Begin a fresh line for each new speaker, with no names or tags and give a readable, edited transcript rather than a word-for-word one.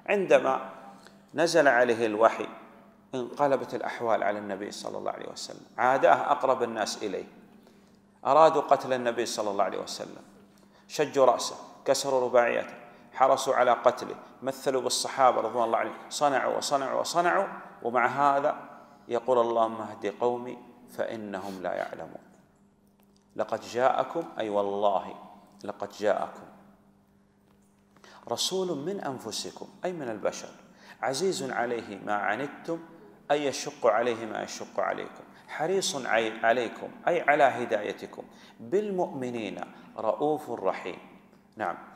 عندما نزل عليه الوحي انقلبت الأحوال على النبي صلى الله عليه وسلم، عاداه أقرب الناس إليه، أرادوا قتل النبي صلى الله عليه وسلم، شجوا رأسه، كسروا رباعيته، حرصوا على قتله، مثلوا بالصحابة رضوان الله عليهم، صنعوا وصنعوا وصنعوا، ومع هذا يقول اللهم اهد قومي فإنهم لا يعلمون. لقد جاءكم، أي والله لقد جاءكم رسول من أنفسكم، أي من البشر، عزيز عليه ما عنتم، أي يشق عليه ما يشق عليكم، حريص عليكم أي على هدايتكم، بالمؤمنين رؤوف رحيم. نعم.